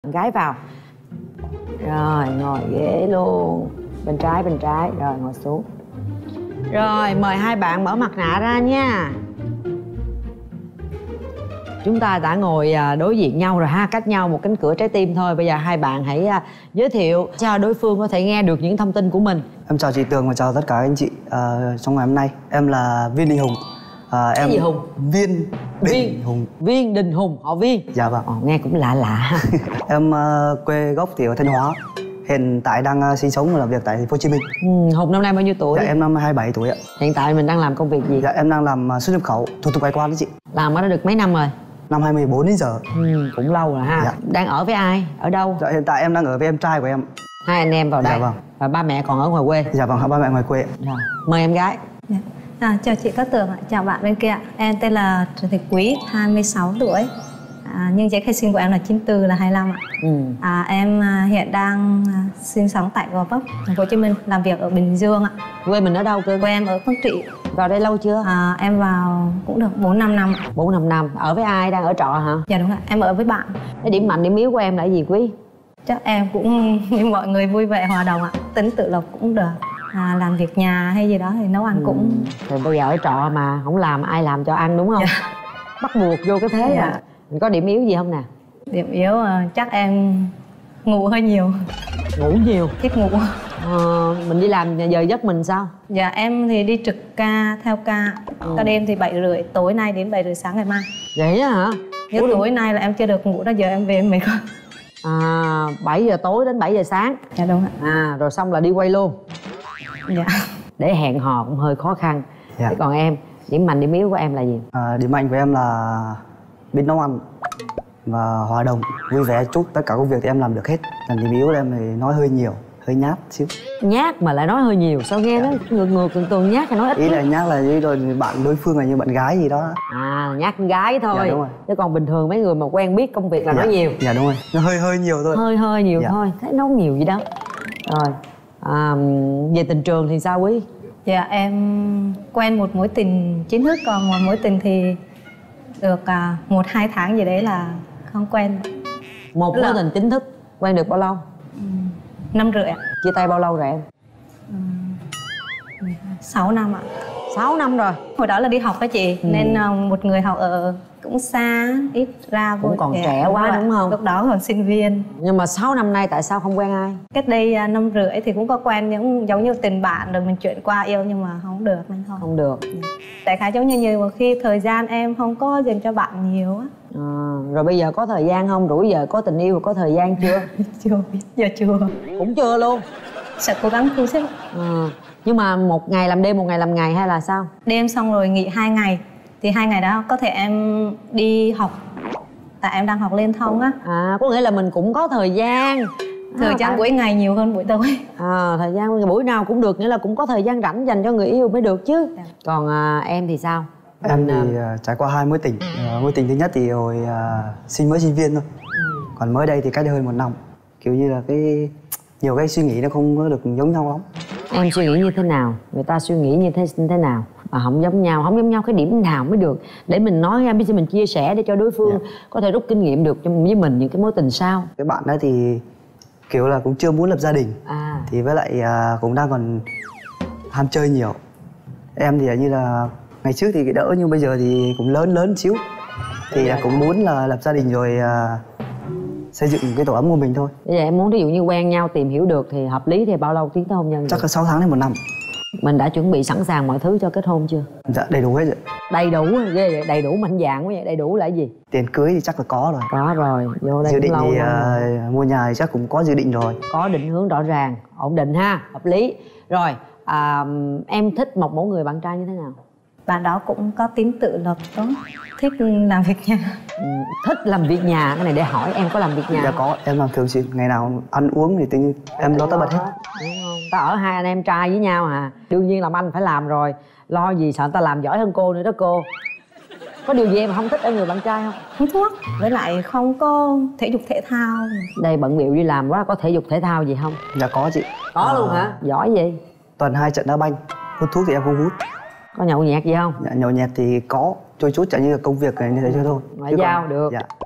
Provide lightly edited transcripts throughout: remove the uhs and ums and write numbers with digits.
Gái vào. Rồi ngồi ghế luôn. Bên trái rồi ngồi xuống. Rồi mời hai bạn mở mặt nạ ra nha. Chúng ta đã ngồi đối diện nhau rồi ha, cách nhau một cánh cửa trái tim thôi. Bây giờ hai bạn hãy giới thiệu cho đối phương có thể nghe được những thông tin của mình. Em chào chị Tường và chào tất cả các anh chị. Trong ngày hôm nay em là Viên Đình Hùng. Cái gì Hùng? Viên Đình Hùng. Viên Đình Hùng, họ Viên. Dạ vâng. Nghe cũng lạ lạ. Em quê gốc thì ở Thanh Hóa. Hiện tại đang sinh sống và làm việc tại thành phố Hồ Chí Minh. Hùng năm nay bao nhiêu tuổi? Dạ em năm 27 tuổi ạ. Hiện tại mình đang làm công việc gì? Dạ em đang làm xuất nhập khẩu, thủ tục hải quan đó chị. Làm ở đó được mấy năm rồi? Năm 2014 đến giờ. Cũng lâu rồi ha. Dạ. Đang ở với ai? Ở đâu? Dạ hiện tại em đang ở với em trai của em. Hai anh em vào đây. Dạ vâng. Và ba mẹ còn ở ngoài quê? Dạ vâng, ba mẹ ngoài quê. Rồi. Mời em gái. Dạ. Chào chị Cát Tường ạ, chào bạn bên kia. Em tên là Trần Thị Quý, 26 tuổi. Nhưng giấy khai sinh của em là 94, là 25 ạ. Em hiện đang sinh sống tại Gò Vấp, thành phố Hồ Chí Minh, làm việc ở Bình Dương ạ. Quê mình ở đâu cơ? Quê em ở Quảng Trị. Vào đây lâu chưa? Em vào cũng được 4-5 năm ạ. 4-5 năm. Ở với ai? Đang ở trọ hả? Dạ đúng ạ, em ở với bạn. Cái điểm mạnh, điểm yếu của em là gì Quý? Chắc em cũng như mọi người vui vẻ hòa đồng ạ. Tính tự lập cũng được. Làm việc nhà hay gì đó thì nấu ăn cũng... Rồi bây giờ ở trọ mà không làm ai làm cho ăn đúng không? Dạ. Bắt buộc vô cái thế Dạ. mà. Mình có điểm yếu gì không nè? Điểm yếu chắc em ngủ hơi nhiều. Ngủ nhiều? Thích ngủ. Mình đi làm giờ giấc mình sao? Dạ em thì đi trực ca, theo ca. Ca đêm thì 7:30, tối nay đến 7:30 sáng ngày mai. Vậy á hả? Nếu tối nay là em chưa được ngủ, đó giờ em về em mệt quá. 7 giờ tối đến 7 giờ sáng. Dạ đúng ạ. Rồi xong là đi quay luôn. Dạ. Để hẹn hò cũng hơi khó khăn. Dạ. Thế còn em, điểm mạnh điểm yếu của em là gì? Điểm mạnh của em là biết nấu ăn và hòa đồng, vui vẻ chút. Tất cả công việc thì em làm được hết. Còn điểm yếu của em thì nói hơi nhiều, hơi nhát xíu. Nhát mà lại nói hơi nhiều, sao nghe nó ngược tường nhát hay nói ít? Ý là nhát là như rồi bạn đối phương là như bạn gái gì đó. Nhát con gái thôi. Dạ đúng rồi. Chứ còn bình thường mấy người mà quen biết công việc là nói nhiều. Dạ đúng rồi, nó hơi nhiều thôi. Hơi nhiều Dạ. thôi, thấy nấu nhiều gì đó. Rồi về tình trường thì sao Quý? Dạ em quen một mối tình chính thức, còn một mối tình thì được 1-2 tháng gì đấy là không quen. Một mối tình chính thức quen được bao lâu? 5 rưỡi ạ. Chia tay bao lâu rồi em? 6 năm ạ. 6 năm rồi. Hồi đó là đi học đó chị, nên một người học ở cũng xa, ít ra cũng còn trẻ quá đúng không? Lúc đó còn sinh viên. Nhưng mà 6 năm nay tại sao không quen ai? Cách đây 5 rưỡi thì cũng có quen những giống như tình bạn rồi mình chuyển qua yêu, nhưng mà không được nên thôi. Không được. Tại khá giống như một khi thời gian em không có dành cho bạn nhiều á. Rồi bây giờ có thời gian không? Rủi giờ có tình yêu có thời gian chưa? Chưa biết, giờ chưa. Cũng chưa luôn. Sẽ cố gắng thu xếp. Nhưng mà một ngày làm đêm, một ngày làm ngày hay là sao? Đêm xong rồi nghỉ 2 ngày. Thì 2 ngày đó có thể em đi học. Tại em đang học liên thông á. Có nghĩa là mình cũng có thời gian. Thời gian buổi ngày nhiều hơn buổi tối. Thời gian buổi nào cũng được, nghĩa là cũng có thời gian rảnh dành cho người yêu mới được chứ. Còn em thì sao? Em thì trải qua 2 mối tình. Mối tình thứ nhất thì hồi mới sinh viên thôi. Còn mới đây thì cách đây hơn 1 năm. Kiểu như là nhiều cái suy nghĩ nó không có được giống nhau lắm. Em suy nghĩ như thế nào? Người ta suy nghĩ như thế nào? Mà không giống nhau cái điểm nào mới được để mình nói ra, mình chia sẻ để cho đối phương có thể rút kinh nghiệm được với mình những cái mối tình sau. Cái bạn đó thì kiểu là cũng chưa muốn lập gia đình. Thì với lại cũng đang còn ham chơi nhiều. Em thì như là ngày trước thì đỡ, nhưng bây giờ thì cũng lớn xíu. Thì cũng muốn là lập gia đình rồi xây dựng cái tổ ấm của mình thôi. Bây giờ em muốn ví dụ như quen nhau, tìm hiểu được thì hợp lý thì bao lâu tiến tới hôn nhân? Chắc là 6 tháng đến 1 năm. Mình đã chuẩn bị sẵn sàng mọi thứ cho kết hôn chưa? Dạ đầy đủ hết rồi. Đầy đủ ghê vậy, đầy đủ mạnh dạn quá vậy. Đầy đủ là cái gì? Tiền cưới thì chắc là có rồi. Có rồi, vô đây dự định lâu thì rồi. mua nhà thì chắc cũng có dự định rồi. Có định hướng rõ ràng, ổn định ha, hợp lý. Rồi em thích một mẫu người bạn trai như thế nào? Bạn đó cũng có tính tự lập tốt, thích làm việc nhà. Thích làm việc nhà, cái này để hỏi em có làm việc nhà? Dạ có, em làm thường xuyên, ngày nào ăn uống thì tự nhiên em lo tất bật hết. Đúng không? Ta ở hai anh em trai với nhau đương nhiên làm anh phải làm rồi. Lo gì sợ người ta làm giỏi hơn cô nữa đó cô. Có điều gì em không thích ở người bạn trai không? Không thuốc, với lại không có thể dục thể thao. Đây bận bịu đi làm quá, có thể dục thể thao gì không? Dạ có chị. Có luôn hả? Giỏi gì? Tuần 2 trận đá banh. Hút thuốc thì em không hút. Có nhậu nhẹt gì không? Dạ nhậu nhẹt thì có, trôi chút, chẳng như là công việc này như thế thôi. Ngoại giao được. Dạ.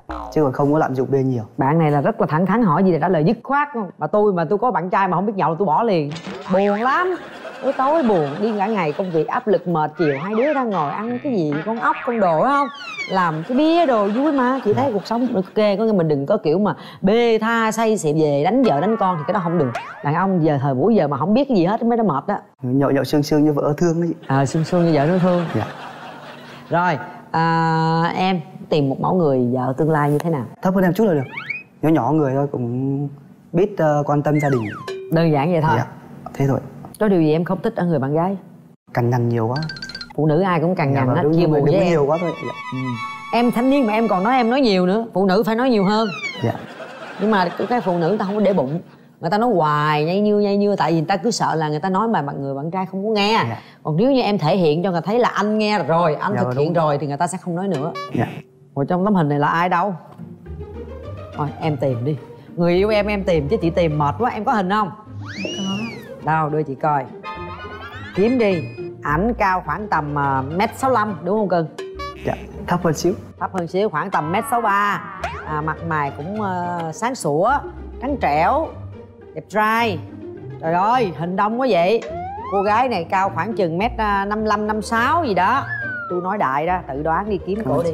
chứ còn không có lạm dụng bia nhiều. Bạn này là rất là thẳng thắn, hỏi gì là trả lời dứt khoát không. Mà tôi có bạn trai mà không biết nhậu là tôi bỏ liền, buồn lắm. Tối buồn, đi cả ngày công việc áp lực mệt, chiều hai đứa đang ngồi ăn cái gì con ốc con đồ phải không, làm cái bia đồ vui mà. Chị thấy cuộc sống ok, có nghĩa mình đừng có kiểu mà bê tha say xỉn về đánh vợ đánh con thì cái đó không được. Đàn ông giờ thời buổi giờ mà không biết cái gì hết mới nó mệt đó. Nhậu sương sương như vợ thương đấy. Sương sương như vợ nó thương. Dạ. Rồi em tìm một mẫu người vợ tương lai như thế nào? Thấp hơn em chút là được, nhỏ người thôi, cũng biết quan tâm gia đình. Đơn giản vậy thôi. Dạ, thế thôi. Có điều gì em không thích ở người bạn gái? Cằn nhằn nhiều quá. Phụ nữ ai cũng cằn nhằn hết, chia buồn với em nhiều quá thôi. Dạ. Em thanh niên mà em còn nói em nói nhiều nữa. Phụ nữ phải nói nhiều hơn. Dạ. Nhưng mà cái phụ nữ người ta không có để bụng, người ta nói hoài nhây nhưa tại vì người ta cứ sợ là người ta nói mà người bạn trai không có nghe. Dạ. Còn nếu như em thể hiện cho người thấy là anh nghe rồi, anh thực hiện rồi thì người ta sẽ không nói nữa. Dạ. Rồi trong tấm hình này là ai đâu? Thôi em tìm đi, người yêu em tìm chứ chị tìm mệt quá. Em có hình không? Có. Đâu đưa chị coi. Kiếm đi. Ảnh cao khoảng tầm 1m65 đúng không cưng? Dạ, thấp hơn xíu. Thấp hơn xíu, khoảng tầm 1m63. Mặt mày cũng sáng sủa, trắng trẻo, đẹp trai. Trời ơi, hình đông quá vậy. Cô gái này cao khoảng chừng 1m55-56 gì đó. Tôi nói đại đó, tự đoán đi, kiếm cổ đi.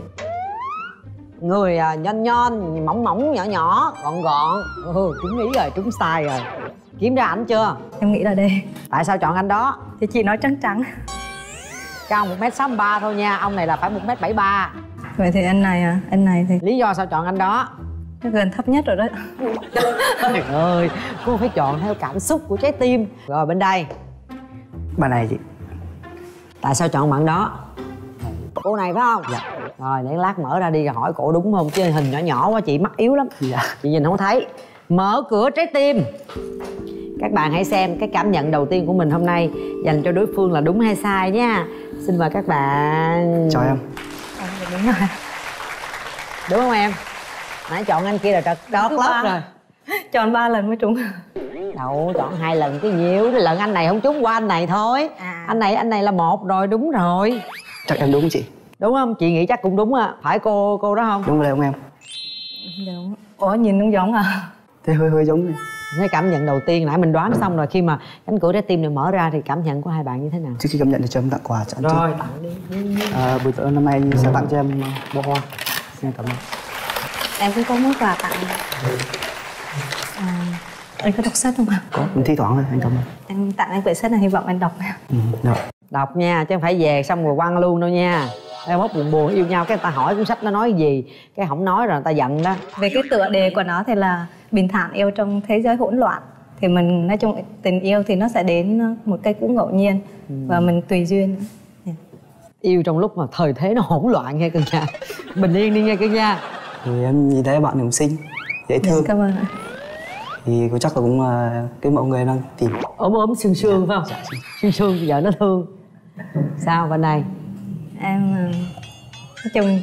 Người nhon mỏng nhỏ gọn. Trúng ý rồi, trúng style rồi. Kiếm ra ảnh chưa? Em nghĩ là đây. Tại sao chọn anh đó? Thì chị nói trắng. Cao 1m63 thôi nha, ông này là phải 1m73. Vậy thì anh này thì Lý do sao chọn anh đó? nó gần thấp nhất rồi đó. Trời ơi, cô phải chọn theo cảm xúc của trái tim. Rồi bên đây. Bạn này chị. Tại sao chọn bạn đó? Cô này phải không? Dạ. Rồi để lát mở ra đi rồi hỏi cổ đúng không, chứ hình nhỏ quá chị mắt yếu lắm. Dạ. Chị nhìn không thấy. Mở cửa trái tim. Các bạn hãy xem cái cảm nhận đầu tiên của mình hôm nay dành cho đối phương là đúng hay sai nha. Xin mời các bạn. Chào em. Đúng rồi. Đúng không em? Nãy chọn anh kia là trật đót lót rồi. Chọn 3 lần mới trúng. Đâu, chọn 2 lần cái nhiều. Cái lần anh này không trúng qua anh này thôi. Anh này là 1 rồi, đúng rồi. Chắc em đúng chị. Đúng không? Chị nghĩ chắc cũng đúng à. Phải cô đó không? Đúng rồi không em? Đúng. Ủa nhìn cũng giống à? Thế hơi giống này. Cái cảm nhận đầu tiên nãy mình đoán xong rồi, khi mà cánh cửa trái tim này mở ra thì cảm nhận của hai bạn như thế nào? Trước khi cảm nhận thì cho em tặng quà cho anh. Rồi, tặng đi. Buổi tối năm nay anh sẽ tặng cho em bó hoa. Xin cảm ơn. Em cũng có món quà tặng. Anh có đọc sách không ạ? Có, thi thoảng thôi, anh cảm ơn. Em tặng anh quyển sách này, hy vọng anh đọc. Được. Đọc nha, chứ không phải về xong rồi quăng luôn đâu nha. Em mốt buồn yêu nhau cái người ta hỏi cuốn sách nó nói gì, cái không nói rồi người ta giận đó. Về cái tựa đề của nó thì là bình thản yêu trong thế giới hỗn loạn. Thì mình nói chung tình yêu thì nó sẽ đến một cái cũng ngẫu nhiên và mình tùy duyên. Yêu trong lúc mà thời thế nó hỗn loạn nghe cưng nha. Bình yên đi nghe cưng nha. Thì em nhìn thấy bạn cũng xinh, dễ thương. Cảm ơn ạ. Thì chắc là cũng cái mẫu người đang tìm. Ốm sương sương phải không? Dạ. Sương giờ nó thương. Sao bên này? Em nói chung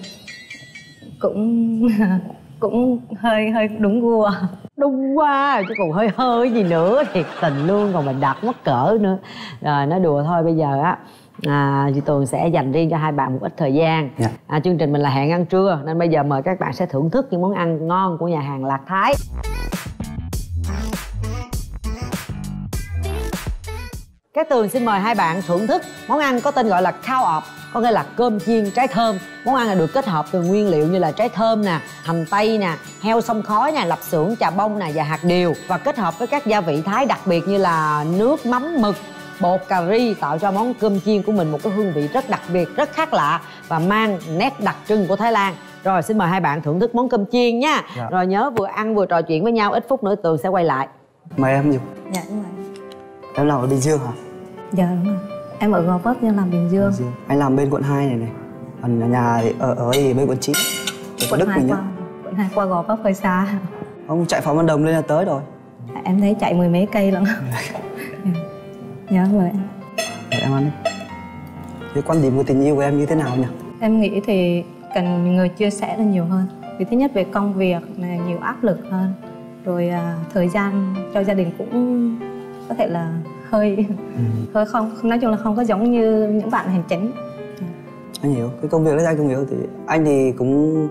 cũng hơi đúng gu à. Đúng quá, chứ còn hơi gì nữa. Thiệt tình luôn, còn mình đặt mắc cỡ nữa. Rồi nói đùa thôi, bây giờ á chị Tường sẽ dành riêng cho hai bạn một ít thời gian. Chương trình mình là hẹn ăn trưa, nên bây giờ mời các bạn sẽ thưởng thức những món ăn ngon của nhà hàng Lạc Thái. Cái Tường xin mời hai bạn thưởng thức món ăn có tên gọi là khao ọp, có nghĩa là cơm chiên trái thơm. Món ăn này được kết hợp từ nguyên liệu như là trái thơm nè, hành tây nè, heo xông khói nè, lạp xưởng, chà bông nè và hạt điều, và kết hợp với các gia vị Thái đặc biệt như là nước mắm mực, bột cà ri, tạo cho món cơm chiên của mình một cái hương vị rất đặc biệt, rất khác lạ và mang nét đặc trưng của Thái Lan. Rồi xin mời hai bạn thưởng thức món cơm chiên nha. Rồi nhớ vừa ăn vừa trò chuyện với nhau, ít phút nữa Tường sẽ quay lại. Mời em Dục. Dạ đúng rồi. Em làm ở Bình Dương hả? Dạ đúng rồi. Em ở Gò Vấp nhưng làm Bình Dương. Anh làm bên quận 2 này. Còn nhà thì ở đây bên quận 9. Quận 2 quận 2 qua Gò Vấp hơi xa. Ông chạy Phạm Văn Đồng lên là tới rồi. Em thấy chạy 10 mấy cây lận. Nhớ rồi. Để em ăn đi. Cái quan điểm của tình yêu của em như thế nào nhỉ? Em nghĩ thì cần người chia sẻ là nhiều hơn. Vì thứ nhất về công việc là nhiều áp lực hơn. Rồi thời gian cho gia đình cũng có thể là hơi không, nói chung là không có giống như những bạn hành chính. Anh hiểu, cái công việc đấy anh không hiểu thì anh thì cũng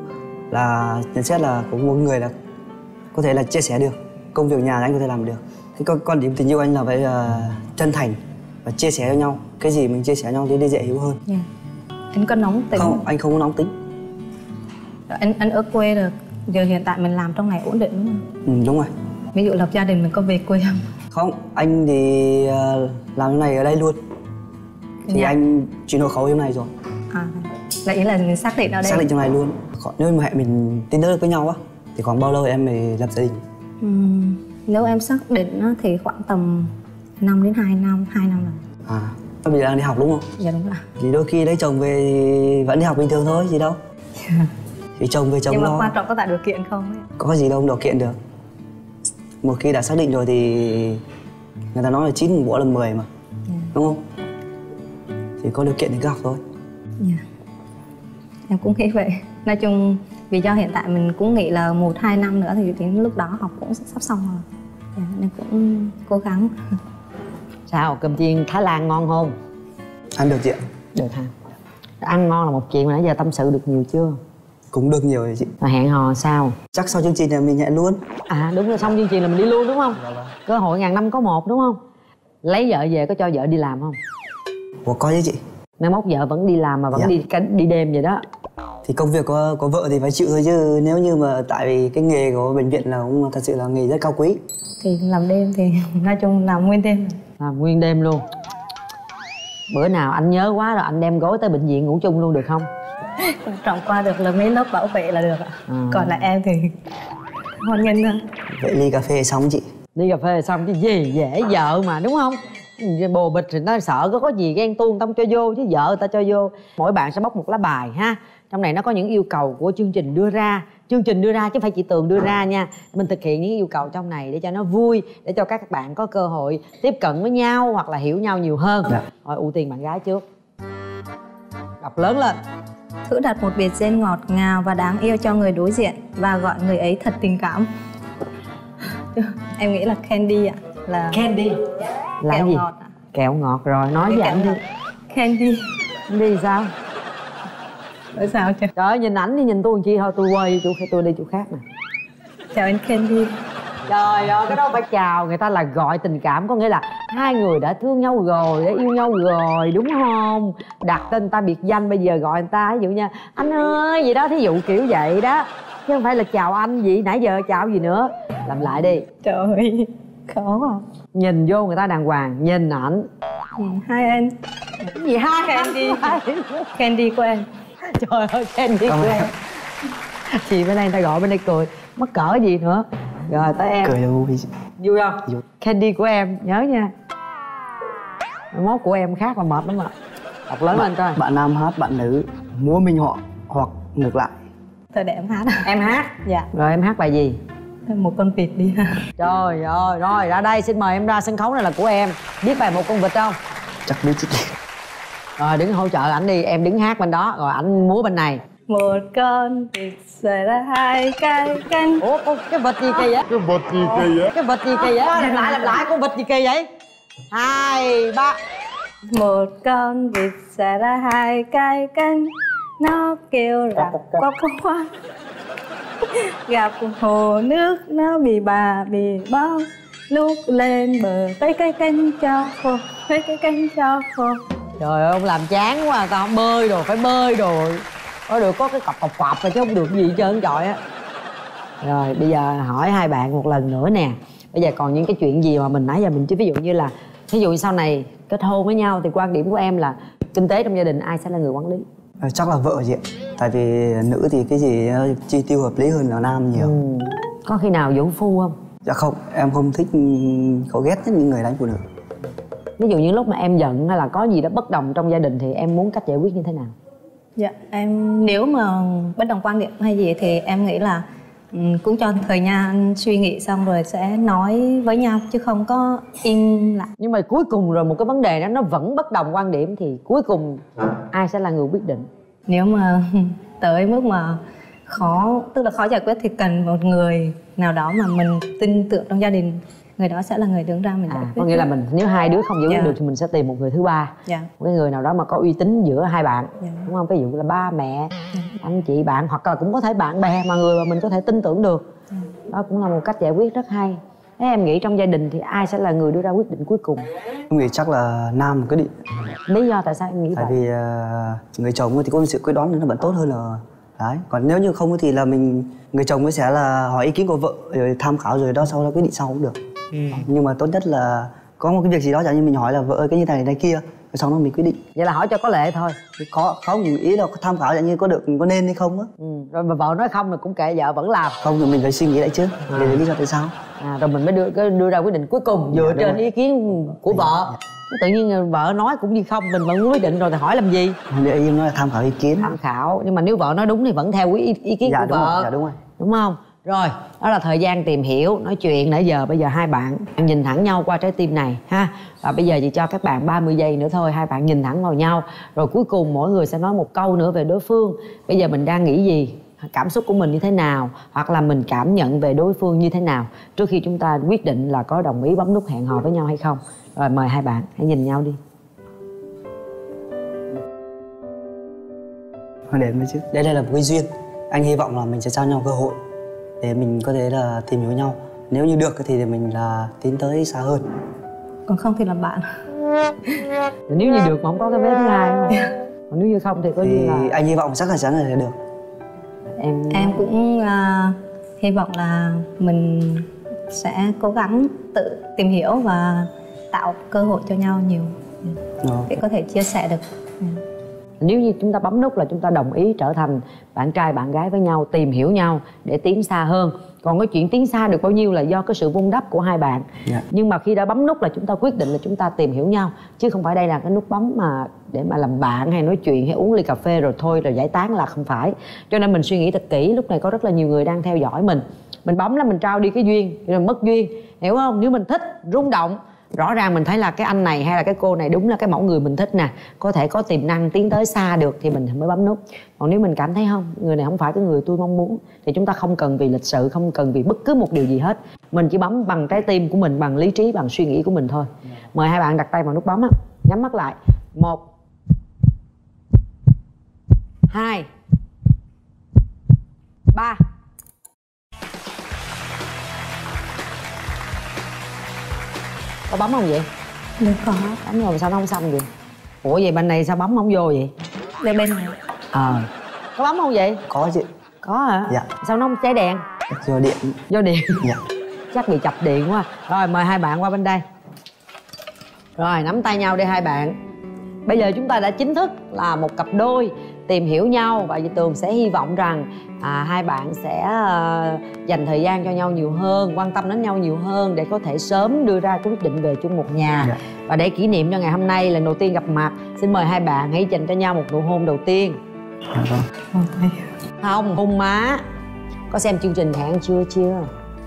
là nhận xét là có một người là có thể là chia sẻ được công việc nhà anh có thể làm được. Thế quan điểm tình yêu anh là phải chân thành và chia sẻ với nhau, cái gì mình chia sẻ với nhau thì dễ hiểu hơn. Anh có nóng tính không? Anh không có nóng tính. Anh ở quê được, giờ hiện tại mình làm trong này ổn định đúng không? Ừ, đúng rồi. Ví dụ lập gia đình mình có về quê không? Không, anh thì làm cái này ở đây luôn. Thì anh chuyển hộ khẩu trong này rồi. Là ý là mình xác định ở đây. Xác định trong này luôn. Nếu mà mình tin được với nhau á thì khoảng bao lâu em mới lập gia đình? Nếu em xác định thì khoảng tầm 5 đến 2 năm, 2 năm rồi. Em bây giờ đang đi học đúng không? Dạ đúng rồi. Thì đôi khi lấy chồng về thì vẫn đi học bình thường thôi, gì đâu. Thì chồng về chồng lo. Nhưng mà quan trọng có tạo điều kiện không ấy? Có gì đâu, điều kiện được. Một khi đã xác định rồi thì người ta nói là 9 bữa là 10 mà. Đúng không? Thì có điều kiện thì cứ học thôi. Em cũng nghĩ vậy. Nói chung vì do hiện tại mình cũng nghĩ là 1-2 năm nữa thì đến lúc đó học cũng sắp xong rồi. Nên cũng cố gắng. Sao, cơm chiên Thái Lan ngon không? Ăn được chị ạ. Được ha. Ăn ngon là một chuyện mà nãy giờ tâm sự được nhiều chưa? Cũng được nhiều rồi chị. Mà hẹn hò sao? Chắc sau chương trình là mình hẹn luôn. Đúng rồi, xong chương trình là mình đi luôn đúng không? Cơ hội ngàn năm có một đúng không? Lấy vợ về có cho vợ đi làm không? Ủa có chứ chị. Mai mốt vợ vẫn đi làm mà vẫn đi đêm vậy đó. Thì công việc có vợ thì phải chịu thôi chứ. Nếu như mà tại vì cái nghề của bệnh viện là cũng thật sự là nghề rất cao quý. Thì làm đêm thì nói chung làm nguyên đêm. Làm nguyên đêm luôn. Bữa nào anh nhớ quá rồi anh đem gối tới bệnh viện ngủ chung luôn được không? Quan trọng qua được là mấy lớp bảo vệ là được ạ. Còn lại em thì hoan nghênh thôi. Vậy ly cà phê xong chị? Ly cà phê xong chứ gì, dễ vợ mà đúng không? Bồ bịch thì nó sợ có gì ghen tuông tâm cho vô chứ vợ người ta cho vô. Mỗi bạn sẽ bóc một lá bài ha. Trong này nó có những yêu cầu của chương trình đưa ra. Chương trình đưa ra chứ không phải chị Tường đưa ra nha. Mình thực hiện những yêu cầu trong này để cho nó vui, để cho các bạn có cơ hội tiếp cận với nhau hoặc là hiểu nhau nhiều hơn. Rồi ưu tiên bạn gái trước. Đọc lớn lên. Thử đặt một biệt danh ngọt ngào và đáng yêu cho người đối diện và gọi người ấy thật tình cảm. Em nghĩ là Candy ạ. Là Candy. Là kẹo gì? Ngọt ạ. Kẹo ngọt rồi, nói với anh đi. Candy. Candy sao? Nói sao chứ? Trời ơi, nhìn ảnh đi, nhìn tôi làm chi thôi, tôi quay tôi đi chỗ khác nè. Chào anh Candy. Trời ơi, cái đó phải chào, người ta là gọi tình cảm, có nghĩa là hai người đã thương nhau rồi, đã yêu nhau rồi, đúng không? Đặt tên người ta biệt danh, bây giờ gọi người ta ví dụ nha, anh ơi gì đó, thí dụ kiểu vậy đó. Chứ không phải là chào anh gì, nãy giờ chào gì nữa. Làm lại đi. Trời ơi, khó à. Nhìn vô người ta đàng hoàng, nhìn ảnh. Hai anh. Cái gì hai Candy. Candy của em. Trời ơi, Candy của em. Chị bên đây người ta gọi bên đây cười, mắc cỡ gì nữa. Rồi tới em. Cười là vui. Vui không? Vui. Candy của em, nhớ nha. Mốt của em khác là mệt lắm ạ. Đọc lớn lên coi. Bạn nam hát, bạn nữ múa minh họa hoặc ngược lại. Thôi để em hát. Em hát? Dạ. Rồi em hát bài gì? Một con vịt đi ha. Trời ơi, rồi ra đây, xin mời em ra sân khấu này là của em. Biết bài Một Con Vịt không? Chắc biết chứ. Rồi đứng hỗ trợ ảnh đi, em đứng hát bên đó, rồi ảnh múa bên này. Một con vịt xòe ra hai cái cánh. Ủa, cái vịt gì kỳ vậy? Cái vịt gì kỳ vậy? Cái vịt gì kỳ vậy? Làm lại, con vịt gì kỳ vậy? 2, 3. Một con vịt xòe ra hai cái cánh, nó kêu rạc quắc quắc. Gặp hồ nước nó bị bà bị bong, lúc lên bờ cái cánh cho khô, cái cánh cho khô. Trời ơi, ông làm chán quá, tao không bơi rồi, phải bơi rồi. Có được có cái cọc rồi chứ không được gì hết trơn trọi á. Rồi bây giờ hỏi hai bạn một lần nữa nè. Bây giờ còn những cái chuyện gì mà mình nãy giờ mình chưa, ví dụ như là ví dụ sau này kết hôn với nhau thì quan điểm của em là kinh tế trong gia đình ai sẽ là người quản lý? Chắc là vợ chị ạ. Tại vì nữ thì cái gì chi tiêu hợp lý hơn là nam nhiều. Có khi nào vũ phu không? Dạ không, em không thích, có ghét nhất những người đánh phụ nữ. Ví dụ những lúc mà em giận hay là có gì đó bất đồng trong gia đình thì em muốn cách giải quyết như thế nào? Dạ, em nếu mà bất đồng quan điểm hay gì thì em nghĩ là cũng cho thời gian suy nghĩ xong rồi sẽ nói với nhau chứ không có im lặng. Nhưng mà cuối cùng rồi một cái vấn đề đó nó vẫn bất đồng quan điểm thì cuối cùng ai sẽ là người quyết định? Nếu mà tới mức mà khó, tức là khó giải quyết thì cần một người nào đó mà mình tin tưởng trong gia đình người đó sẽ là người đứng ra mình giải quyết. Có nghĩa là mình nếu hai đứa không giải quyết được thì mình sẽ tìm một người thứ ba, một cái người nào đó mà có uy tín giữa hai bạn, đúng không? Ví dụ là ba mẹ, anh chị bạn, hoặc là cũng có thể bạn bè mà người mà mình có thể tin tưởng được. Đó cũng là một cách giải quyết rất hay. Thế em nghĩ trong gia đình thì ai sẽ là người đưa ra quyết định cuối cùng? Em nghĩ chắc là nam quyết định. Lý do tại sao em nghĩ tại vậy? Vì người chồng thì có sự quyết đoán nó vẫn tốt hơn là đấy. Còn nếu như không thì là người chồng mới sẽ là hỏi ý kiến của vợ rồi tham khảo rồi đó sau đó quyết định sau cũng được. Nhưng mà tốt nhất là có một cái việc gì đó chẳng như mình hỏi là vợ ơi cái như này kia rồi sau đó mình quyết định. Vậy là hỏi cho có lệ thôi. Có không, ý là tham khảo chẳng như có nên hay không á. Rồi mà vợ nói không thì cũng kệ, vợ vẫn làm. Không thì mình phải suy nghĩ lại chứ để lý do tại sao. Rồi mình mới đưa ra quyết định cuối cùng dựa trên ý kiến của vợ. Tự nhiên vợ nói cũng như không, mình vẫn quyết định rồi thì hỏi làm gì? Để em nói là tham khảo ý kiến. Tham khảo, nhưng mà nếu vợ nói đúng thì vẫn theo ý kiến của vợ. Dạ đúng rồi. Đúng không? Rồi, đó là thời gian tìm hiểu, nói chuyện nãy giờ. Bây giờ hai bạn nhìn thẳng nhau qua trái tim này ha. Và bây giờ chị cho các bạn 30 giây nữa thôi. Hai bạn nhìn thẳng vào nhau. Rồi cuối cùng mỗi người sẽ nói một câu nữa về đối phương. Bây giờ mình đang nghĩ gì? Cảm xúc của mình như thế nào? Hoặc là mình cảm nhận về đối phương như thế nào? Trước khi chúng ta quyết định là có đồng ý bấm nút hẹn hò với nhau hay không. Rồi mời hai bạn, hãy nhìn nhau đi. Đến với chứ. Đây là một cái duyên. Anh hy vọng là mình sẽ trao nhau cơ hội để mình có thể là tìm hiểu nhau. Nếu như được thì mình là tiến tới xa hơn. Còn không thì làm bạn. Nếu như được mà không có cái vé thứ hai không? Còn nếu như không thì có như là anh hy vọng chắc là chắn là sẽ được. Em cũng hy vọng là mình sẽ cố gắng tự tìm hiểu và tạo cơ hội cho nhau nhiều để có thể chia sẻ được. Nếu như chúng ta bấm nút là chúng ta đồng ý trở thành bạn trai bạn gái với nhau, tìm hiểu nhau để tiến xa hơn. Còn cái chuyện tiến xa được bao nhiêu là do cái sự vun đắp của hai bạn. Nhưng mà khi đã bấm nút là chúng ta quyết định là chúng ta tìm hiểu nhau, chứ không phải đây là cái nút bấm mà để mà làm bạn hay nói chuyện hay uống ly cà phê rồi thôi rồi giải tán, là không phải. Cho nên mình suy nghĩ thật kỹ. Lúc này có rất là nhiều người đang theo dõi mình bấm là mình trao đi cái duyên rồi mất duyên, hiểu không? Nếu mình thích, rung động, rõ ràng mình thấy là cái anh này hay là cái cô này đúng là cái mẫu người mình thích nè, có thể có tiềm năng tiến tới xa được thì mình mới bấm nút. Còn nếu mình cảm thấy không, người này không phải cái người tôi mong muốn, thì chúng ta không cần vì lịch sự, không cần vì bất cứ một điều gì hết. Mình chỉ bấm bằng trái tim của mình, bằng lý trí, bằng suy nghĩ của mình thôi. Mời hai bạn đặt tay vào nút bấm á, nhắm mắt lại. 1 2 3. Có bấm không vậy? Được, có. Bấm rồi sao nó không xong vậy? Ủa vậy bên này sao bấm không vô vậy? Đây bên này. Có bấm không vậy? Có chị. Có hả? Dạ. Sao nó không cháy đèn? Do điện. Do điện? Dạ. Chắc bị chập điện quá. Rồi mời hai bạn qua bên đây. Rồi nắm tay nhau đi hai bạn. Bây giờ chúng ta đã chính thức là một cặp đôi tìm hiểu nhau. Và Tường sẽ hy vọng rằng hai bạn sẽ dành thời gian cho nhau nhiều hơn, quan tâm đến nhau nhiều hơn để có thể sớm đưa ra quyết định về chung một nhà. Và để kỷ niệm cho ngày hôm nay lần đầu tiên gặp mặt, xin mời hai bạn hãy dành cho nhau một nụ hôn đầu tiên. Không, hôn má. Có xem chương trình Hẹn Chưa chưa?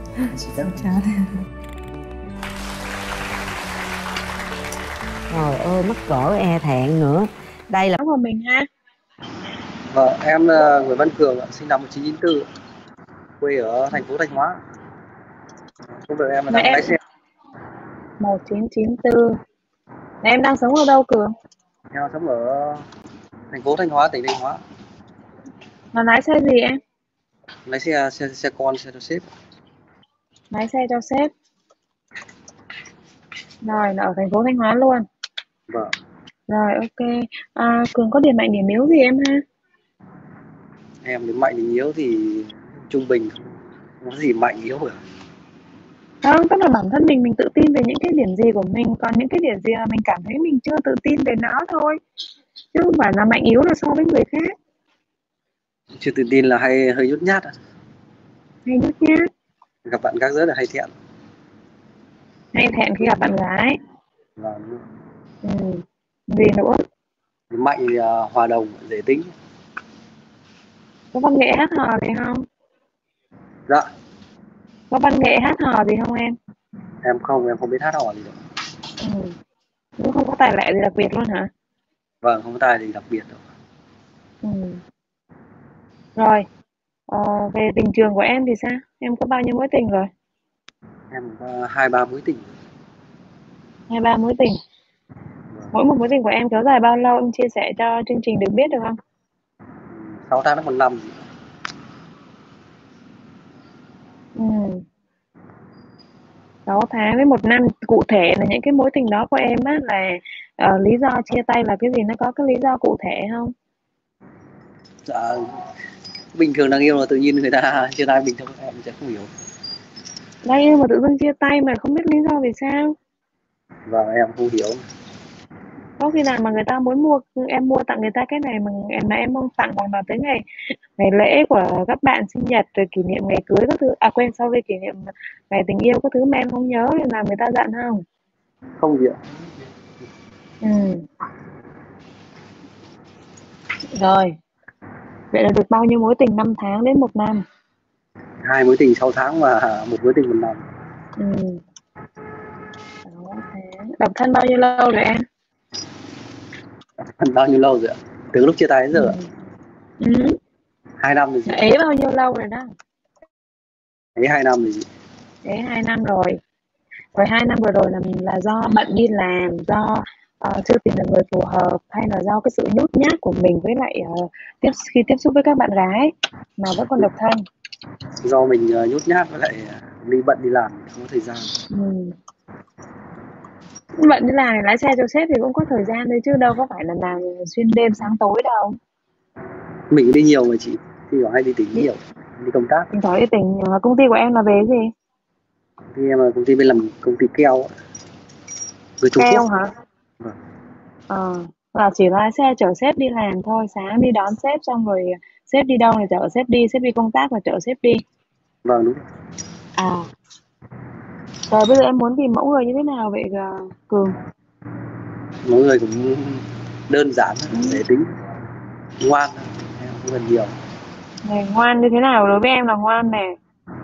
Trời ơi, mắc cỡ e thẹn nữa. Đây là của mình ha. Vâng, em là Nguyễn Văn Cường, sinh năm 1994, quê ở thành phố Thanh Hóa. Công việc em là lái xe. 1994. Em đang sống ở đâu Cường? Em sống ở thành phố Thanh Hóa, tỉnh Thanh Hóa. Là lái xe gì em? Lái xe con, xe cho sếp. Lái xe cho sếp. Rồi, là ở thành phố Thanh Hóa luôn. Vâng. Rồi, ok. Cường có điểm mạnh điểm yếu gì em ha? Em điểm mạnh điểm yếu thì trung bình, không có gì mạnh yếu cả. Không, tức là bản thân mình tự tin về những cái điểm gì của mình, còn những cái điểm gì mà mình cảm thấy mình chưa tự tin về nó thôi, chứ không phải là mạnh yếu là so với người khác. Chưa tự tin là hơi nhút nhát. Hay nhút nhát. Gặp bạn khác rất là hay thẹn. Hay thẹn khi gặp bạn gái. Vâng. Gì nữa? Mạnh thì hòa đồng, dễ tính. Có văn nghệ hát hò gì không? Dạ. Có văn nghệ hát hò gì không em? Em không biết hát hò gì đâu. Cũng không có tài lẻ gì đặc biệt luôn hả? Vâng, không có tài gì đặc biệt đâu. Rồi, về tình trường của em thì sao? Em có bao nhiêu mối tình rồi? Em có 2-3 mối tình. 2-3 mối tình. Mỗi một mối tình của em kéo dài bao lâu, em chia sẻ cho chương trình được biết được không? 6 tháng đến 1 năm. Ừ. 6 tháng đến 1 năm. Cụ thể là những cái mối tình đó của em á là lý do chia tay là cái gì, nó có cái lý do cụ thể không? Dạ, bình thường đang yêu là tự nhiên người ta chia tay bình thường, em sẽ không hiểu. Đang yêu mà tự dưng chia tay mà không biết lý do vì sao? Và em không hiểu. Có khi nào mà người ta muốn mua, em mua tặng người ta cái này mà em không tặng, hoặc là tới ngày ngày lễ của các bạn sinh nhật rồi kỷ niệm ngày cưới các thứ, quên, sau về kỷ niệm ngày tình yêu các thứ mà em không nhớ thì làm người ta giận không? Không hiểu. Ừ. Rồi, vậy là được bao nhiêu mối tình 5 tháng đến 1 năm? 2 mối tình 6 tháng và 1 mối tình 1 năm. Ừ. 6 tháng. Độc thân bao nhiêu lâu rồi em? Bao nhiêu lâu rồi ạ? Từ lúc chia tay đến giờ ạ? Ừ. 2 năm rồi chị ạ. Ế bao nhiêu lâu rồi đó? Ế 2 năm rồi chị. Ế 2 năm rồi. Rồi 2 năm vừa rồi là do bận đi làm, do chưa tìm được người phù hợp, hay là do cái sự nhút nhát của mình với lại khi tiếp xúc với các bạn gái mà vẫn còn độc thân? Do mình nhút nhát với lại đi bận đi làm không có thời gian. Ừ. Bận đi làm lái xe cho sếp thì cũng có thời gian thôi chứ đâu có phải là làm xuyên đêm sáng tối đâu. Mình đi nhiều mà chị, thì hay đi tỉnh Đi, nhiều, đi công tác. thỉnh thoảng đi tỉnh. Công ty của em là về cái gì? Thì em là công ty bên làm công ty keo, người Trung Keo Quốc. hả? Vâng. Là chỉ lái xe chở sếp đi làm thôi, sáng đi đón sếp xong rồi sếp đi đâu là chở sếp đi công tác là chở sếp đi. Vâng đúng. À, rồi bây giờ em muốn tìm mẫu người như thế nào vậy Cường? Mỗi người cũng đơn giản, dễ tính, ngoan, em không cần nhiều. Này, ngoan như thế nào đối với em là ngoan nè?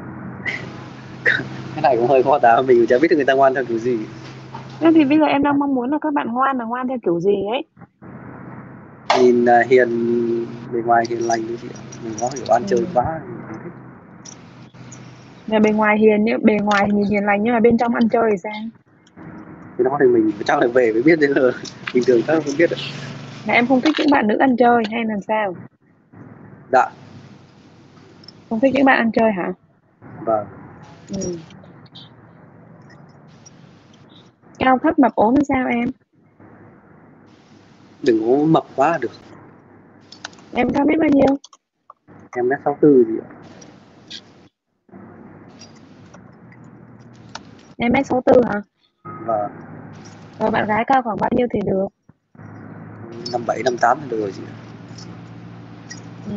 Cái này cũng hơi khó tả, mình cũng chả biết được người ta ngoan theo kiểu gì. Thế thì bây giờ em đang mong muốn là các bạn ngoan là ngoan theo kiểu gì ấy? Nhìn hiền, bề ngoài hiền lành như chị ạ. Mình có hiểu ăn chơi quá mình không thích. Nhà bề ngoài hiền, bề ngoài nhìn hiền lành nhưng mà bên trong ăn chơi thì sao? Cái đó thì mình chắc là về mới biết, chứ là bình thường các không biết được. Là em không thích những bạn nữ ăn chơi hay làm sao? Dạ. Không thích những bạn ăn chơi hả? Vâng. Ừ. Cao thấp mập ốm hay sao em? Đừng có mập quá là được. Em cao biết bao nhiêu? Em mét 64 gì ạ. Em mét 64 hả? Vâng. Rồi bạn gái cao khoảng bao nhiêu thì được? 57, 58 thì được rồi chị ạ. Ừ.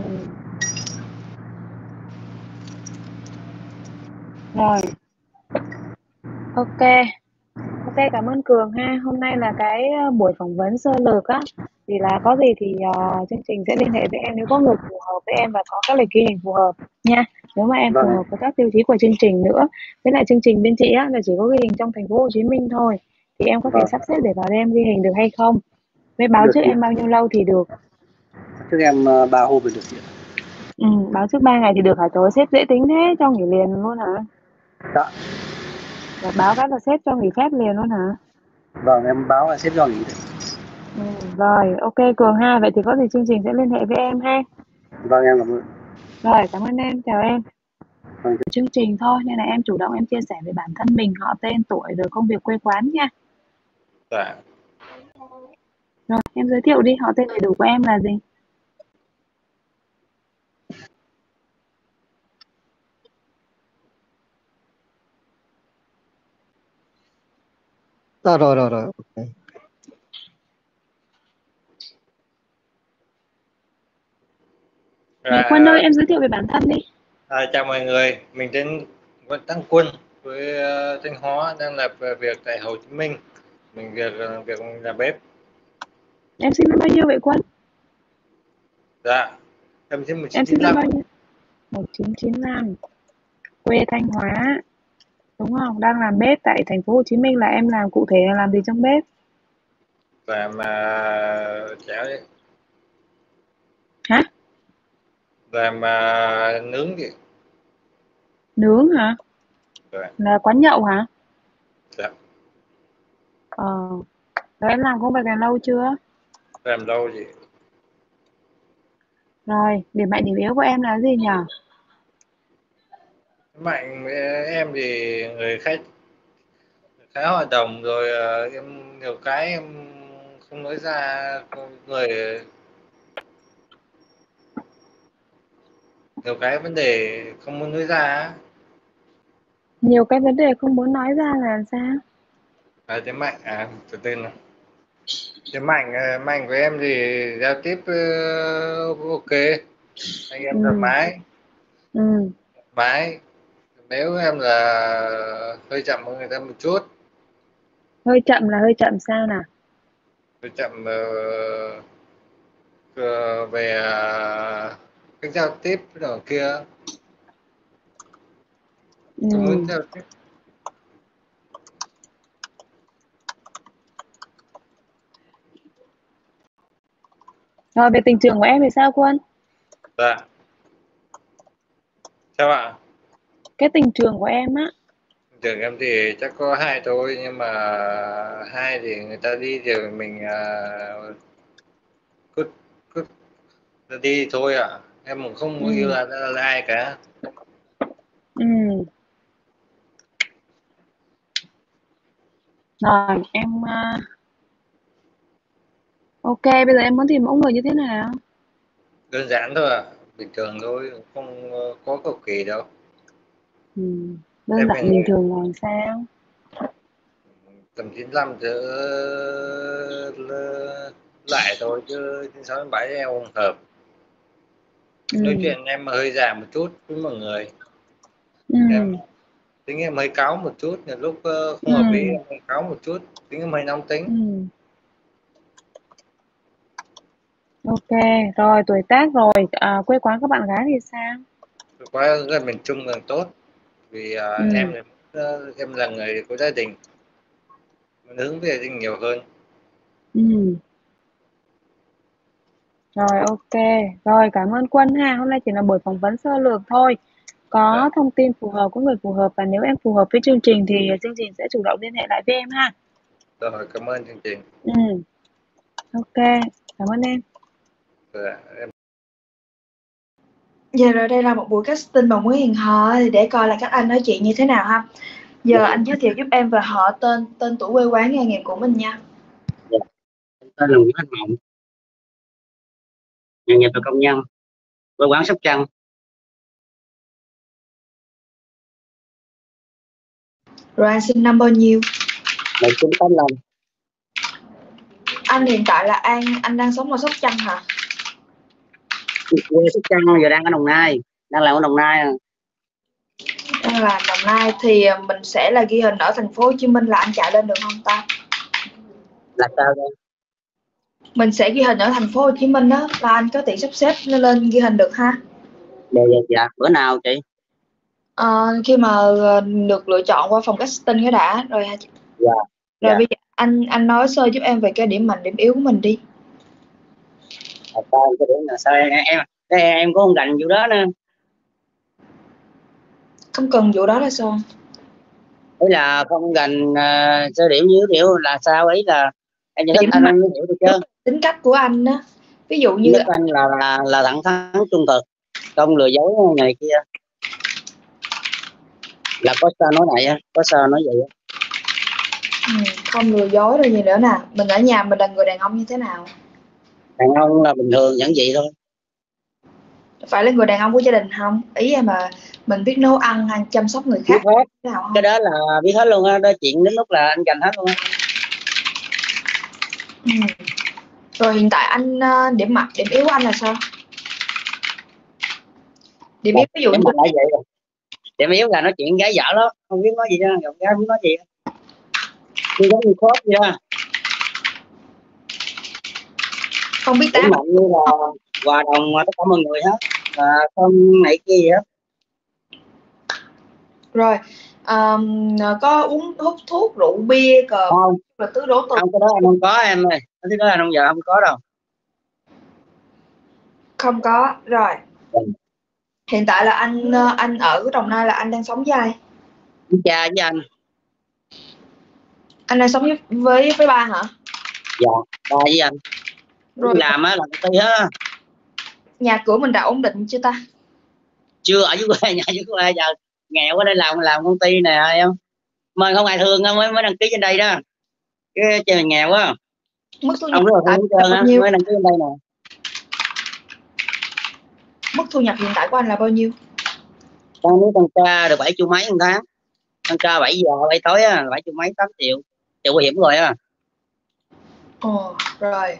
Rồi, ok. Ok, cảm ơn Cường ha. Hôm nay là cái buổi phỏng vấn sơ lược á. Thì là có gì thì chương trình sẽ liên hệ với em nếu có người phù hợp với em và có các lịch ghi hình phù hợp nha. Nếu mà em phù Vâng. hợp với các tiêu chí của chương trình nữa. Với lại chương trình bên chị á là chỉ có ghi hình trong thành phố Hồ Chí Minh thôi. Thì em có thể Vâng. sắp xếp để vào đây em ghi hình được hay không? Với báo Được trước chị. em bao nhiêu lâu thì được? Trước em 3 hôm thì được chị ạ. Ừ, báo trước 3 ngày thì được hả? Trời ơi, sếp dễ tính thế, cho nghỉ liền luôn hả? Dạ. Và báo cái là sếp cho nghỉ phép liền luôn hả? Vâng, em báo là sếp cho nghỉ đấy. Ừ, rồi, ok Cường ha. Vậy thì có gì chương trình sẽ liên hệ với em ha. Vâng, em cảm ơn. Rồi, cảm ơn em, chào em. Vâng. Chương trình thôi nên là em chủ động em chia sẻ về bản thân mình, họ tên, tuổi rồi công việc quê quán nha. Dạ. Rồi, em giới thiệu đi, họ tên đầy đủ của em là gì? Rồi, ok. Mẹ Quân ơi, em giới thiệu về bản thân đi. Chào mọi người, mình tên Nguyễn Đăng Quân với Thanh Hóa, đang làm việc tại Hồ Chí Minh. Mình việc làm bếp. Em sinh năm bao nhiêu vậy Quân? Dạ, em sinh Em sinh năm 1995. bao nhiêu? 1995. Quê Thanh Hóa, đúng không? Đang làm bếp tại thành phố Hồ Chí Minh, là em làm cụ thể là làm gì trong bếp? Làm chảo, Hả? làm nướng chị. Nướng hả? Dạ. Là quán nhậu hả? Dạ. Rồi em làm công việc này lâu chưa? Làm đâu chị? Rồi, điểm mạnh điểm yếu của em là gì nhỉ? Mạnh với em thì người khách khá hòa đồng, rồi em nhiều cái em không nói ra, người nhiều cái vấn đề không muốn nói ra. Nhiều cái vấn đề không muốn nói ra là sao? Thế mạnh từ từ nào. Thế mạnh mạnh của em thì giao tiếp ok, anh em thoải Ừ, mái. ừ, Mái nếu em là hơi chậm hơn người ta một chút. hơi chậm là hơi chậm sao nào? Hơi chậm về cách giao tiếp rồi kia, tôi muốn Ừ. giao tiếp. Rồi về tình trường của em thì sao Quân? Dạ, sao ạ? Cái tình trường của em á. Trường em thì chắc có hai thôi, nhưng mà hai thì người ta đi rồi mình cứ cứ đi thôi ạ. Em cũng không có yêu Ừ, là ai cả. ừ. Rồi em ok, bây giờ em muốn tìm mẫu người như thế nào? Đơn giản thôi ạ, bình thường thôi, không có cầu kỳ đâu. Ừ. Đơn Em giản mình bình thường là sao? tầm 95 trở lại thôi, chứ 96 97 em không hợp. Nói Ừ, chuyện em mà hơi già một chút với mọi người. Em ừ, tính em hơi cáu một chút, nhiều lúc không hợp lý ừ, em hơi cáu một chút, tính em hơi nóng tính. ừ. Ok, rồi tuổi tác rồi, quê quán các bạn gái thì sao? Quá gần miền Trung càng tốt, vì Ừ, em là người có gia đình, muốn hướng về gia đình nhiều hơn. ừ. Rồi ok, rồi cảm ơn Quân ha. Hôm nay chỉ là buổi phỏng vấn sơ lược thôi. Dạ, Có thông tin phù hợp, có người phù hợp và nếu em phù hợp với chương trình thì chương trình sẽ chủ động liên hệ lại với em ha. rồi cảm ơn chương trình. Ừ, ok, cảm ơn em. Dạ, em Giờ rồi đây là một buổi casting bằng mối hẹn hò thì để coi là các anh nói chuyện như thế nào ha. Giờ anh giới thiệu giúp em về họ, tên tuổi, quê quán, nghề nghiệp của mình nha. Dạ, tên là Nguyễn Anh Mộng, nghề nghiệp là công nhân, quê quán Sóc Trăng. Rồi anh sinh năm bao nhiêu? 1985. Anh hiện tại là anh đang sống ở Sóc Trăng hả? Quê Sóc Trăng, giờ đang ở Đồng Nai, đang làm ở Đồng Nai. Đang là Đồng Nai thì mình sẽ là ghi hình ở thành phố Hồ Chí Minh, là anh chạy lên được không ta? Là sao đây? Mình sẽ ghi hình ở thành phố Hồ Chí Minh đó, là anh có tiện sắp xếp lên ghi hình được ha? Dạ, bữa nào chị? Khi mà được lựa chọn qua phòng casting cái đã rồi hả chị? Dạ, Rồi dạ. bây giờ anh nói sơ giúp em về cái điểm mạnh điểm yếu của mình đi. Sao cái điểm là sao em cũng không rành vụ đó nữa. Không cần vụ đó là sao? Ý là không rành sơ điểm dưới điểm là sao, ý là em giải thích Điểm anh mạnh, hiểu được chứ. tính cách của anh đó, ví dụ như Nhất anh là thẳng thắn trung thực, không lừa dối này kia, là có sao nói này á, có sao nói vậy á. không lừa dối rồi gì nữa nè. Mình ở nhà mình là người đàn ông như thế nào? Đàn ông là bình thường vẫn vậy thôi. Phải là người đàn ông của gia đình không? Ý em mà mình biết nấu ăn hay chăm sóc người Biết khác hết, thế nào không? cái đó là biết hết luôn á, đó chuyện đến lúc là anh dành hết luôn á. Rồi hiện tại anh điểm mạnh điểm yếu của anh là sao? Điểm yếu ví dụ Điểm như mạnh là vậy rồi, điểm yếu là nói chuyện gái dở lắm, không biết nói gì đó, gặp gái không biết nói gì, như giống như khớp vậy đó. không biết Điểm tám. mạnh như là hòa đồng tất cả mọi người hết, và không này kia gì hết. Rồi có uống hút thuốc rượu bia cờ Không, là tứ đổ từ? không, cái đó anh không có em ơi, cái đó anh không, giờ không có đâu. Không có. Rồi hiện tại là anh ở Đồng Nai là anh đang sống với ai? Cha với anh. Anh đang sống với ba hả? Dạ, ba với anh. Rồi Làm á, làm công ty á. nhà cửa mình đã ổn định chưa ta? Chưa, ở dưới quê, nhà dưới quê giờ nghèo ở đây làm công ty nè em. Mà không ai thương mới đăng ký trên đây đó. Cái chơi nghèo quá. Mức thu nhập Ông rất là tại thương là trơn bao á, nhiêu? mới đăng ký trên đây nè. Mức thu nhập hiện tại của anh là bao nhiêu? Tăng ca được 7 triệu mấy một tháng. Tăng ca 7 giờ 7 tối á, 7 triệu mấy 8 triệu. Triệu bảo hiểm rồi á. Ồ, rồi.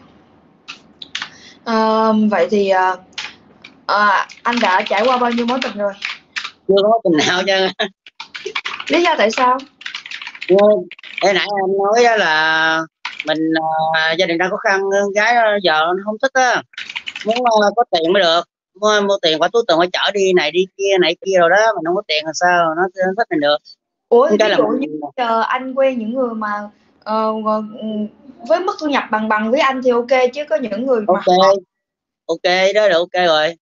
Vậy thì anh đã trải qua bao nhiêu mối tình rồi? Chưa có tình nào chứ. Lý do tại sao? Hồi nãy em nói đó là mình gia đình đang khó khăn, gái giờ nó không thích á, muốn có tiền mới được, mua tiền quả túi tiền phải chở đi này đi kia này kia rồi đó, mình không có tiền là sao nó thích mình được. Ủa ví Cái là dụ như giờ anh quen những người mà với mức thu nhập bằng với anh thì ok, chứ có những người mà ok đó là ok rồi.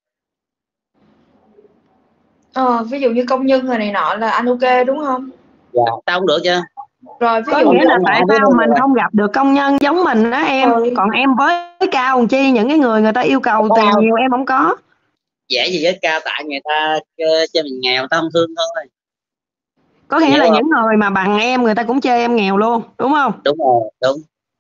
Ví dụ như công nhân người này nọ là anh ok đúng không? Dạ tao không được chứ. Rồi ví có dụ nghĩa là tại sao mình không gặp được công nhân giống mình đó em. Còn em với cao làm chi, những cái người ta yêu cầu tiền nhiều em không có. Dễ gì với cao, tại người ta cho mình nghèo, ta không thương thôi. Có nghĩa là những người mà bằng em người ta cũng chê em nghèo luôn đúng không? Đúng rồi, đúng.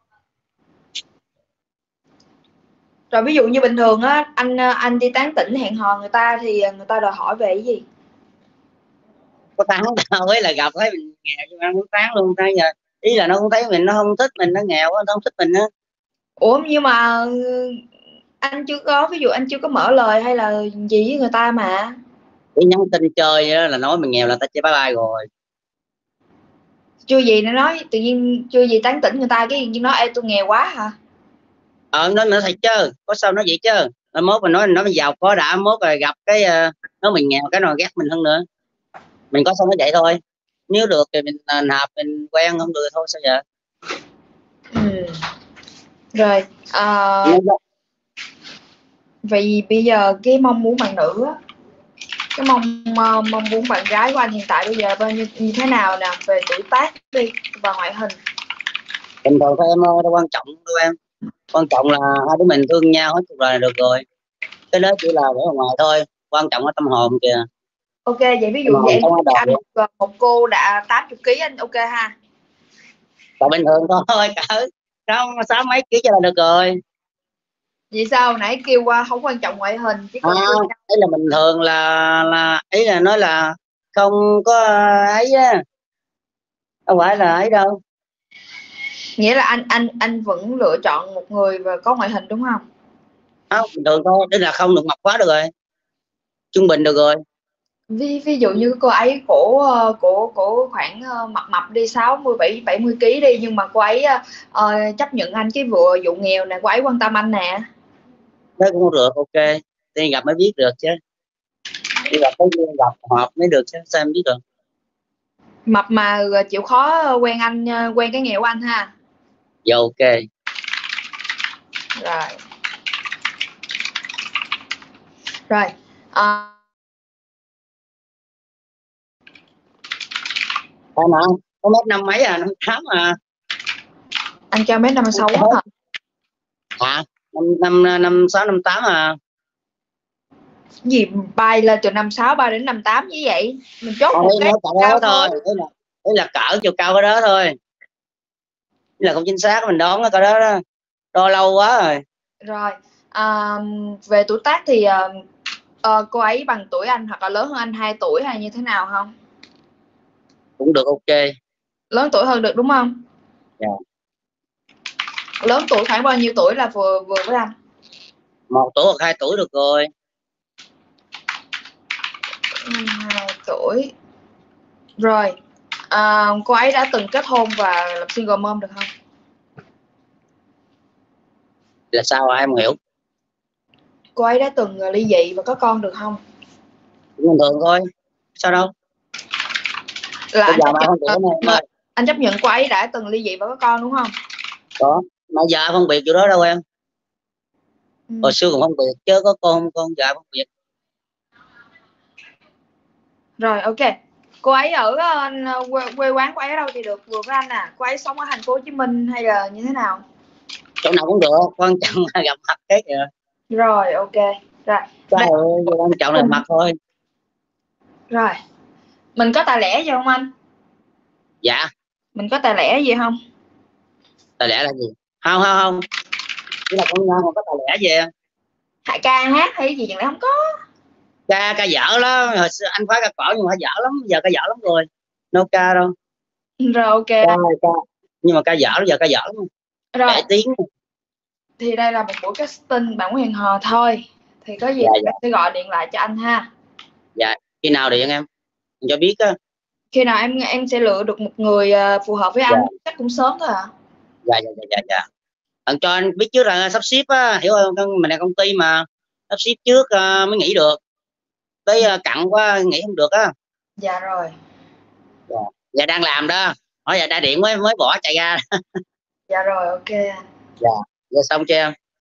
Rồi ví dụ như bình thường á, anh đi tán tỉnh hẹn hò người ta thì người ta đòi hỏi về cái gì? Có tán tao ấy là gặp thấy mình nghèo cho ăn tán luôn. Thấy giờ ý là nó cũng thấy mình, nó không thích mình, nó nghèo quá, nó không thích mình á. Ủa nhưng mà anh chưa có, ví dụ anh chưa có mở lời hay là gì với người ta mà Cái nhắn tin chơi đó là nói mình nghèo là ta chơi bye bye rồi. chưa gì nó nói, tự nhiên chưa gì tán tỉnh người ta cái gì nói ê tôi nghèo quá hả? Nó nữa thầy chứ có sao nói vậy chứ. Mốt mình nói mình giàu có đã, mốt rồi gặp cái nói mình nghèo cái nào ghét mình hơn nữa. Mình có sao nói vậy thôi, nếu được thì mình hợp mình quen, không được thôi sao giờ. Rồi vậy bây giờ cái mong muốn bạn nữ á, cái mong muốn bạn gái của anh hiện tại bây giờ bao nhiêu, như thế nào nè, về tuổi tác đi và ngoại hình? Bình thường thôi em ơi, đâu quan trọng đâu em. Quan trọng là hai đứa mình thương nhau hết cuộc đời là được rồi. Cái đó chỉ là vẻ ngoài thôi, quan trọng là tâm hồn kìa. Ok vậy ví dụ vậy anh một cô đã 80 kg anh ok ha? Còn bình thường thôi, cỡ không 6 mấy ký cho là được rồi. Vậy sao nãy kêu qua không quan trọng ngoại hình chứ còn ấy là bình thường là ý là nói là không có ấy á, không phải là ấy đâu. Nghĩa là anh vẫn lựa chọn một người và có ngoại hình đúng không? Không, bình thường thôi, tức là không được mập quá được rồi, trung bình được rồi. Ví dụ như cô ấy cổ khoảng mập đi 60-70 kg đi, nhưng mà cô ấy chấp nhận anh cái vụ nghèo nè, cô ấy quan tâm anh nè. Đó cũng được, ok. Đi gặp mới biết được chứ, đi gặp mới gặp hợp mới được chứ, sao em biết được. Mập mà chịu khó quen anh, quen cái nghèo của anh ha. Dạ ok. Rồi Anh hả? Có mét năm mấy à, 58 à. Anh cao mét 56 hả? À, năm 6 58 à. Gì bay lên từ 56 bay đến 58 như vậy? Mình chốt một cái cao thôi. Đấy là cỡ chiều cao cái đó thôi. Là không chính xác, mình đoán cái đó đó. Đo lâu quá rồi. Rồi, về tuổi tác thì cô ấy bằng tuổi anh hoặc là lớn hơn anh 2 tuổi hay như thế nào không? Cũng được, ok. Lớn tuổi hơn được đúng không? Dạ. Lớn tuổi khoảng bao nhiêu tuổi là vừa với anh? 1 tuổi hoặc 2 tuổi được rồi. 2 tuổi. Rồi, cô ấy đã từng kết hôn và làm single mom được không? Là sao em hiểu? Cô ấy đã từng ly dị và có con được không? Bình thường thôi, sao đâu. Là anh chấp nhận cô ấy đã từng ly dị và có con đúng không? Có, mà giờ phân biệt chỗ đó đâu em. Hồi xưa còn phân biệt chứ có con giờ phân biệt. Rồi ok. Cô ấy ở quê quán của ấy ở đâu thì được vừa với anh à? Cô ấy sống ở thành phố Hồ Chí Minh hay là như thế nào? Chỗ nào cũng được, quan trọng là gặp mặt cái kìa. Rồi ok. Rồi. Trời ơi, quan trọng là mặt thôi. Rồi. Mình có tài lẻ gì không anh? Dạ. Mình có tài lẻ gì không? Tài lẻ là gì? Không. Chỉ là con nhân mà có tài lẻ gì? Hãy ca hát hay gì vậy này không có. Ca dở lắm, hồi xưa anh phá ca cỏ nhưng mà dở lắm, giờ ca dở lắm rồi. No ca đâu. Rồi ok. Ca. Nhưng mà ca dở giờ ca dở lắm. Rồi. Để tiếng. Thì đây là một buổi casting bạn hẹn hò thôi. Thì có gì em sẽ gọi điện lại cho anh ha. Dạ, khi nào điện em cho biết á. Khi nào em sẽ lựa được một người phù hợp với anh, chắc cũng sớm thôi ạ. Dạ. Anh cho anh biết trước là sắp xếp á, hiểu không? Mình là công ty mà sắp xếp trước mới nghỉ được. Tới cặn quá nghỉ không được á. Dạ rồi. Dạ đang làm đó. Hỏi dạ đã điện mới bỏ chạy ra. Dạ rồi ok. Dạ xong chưa em?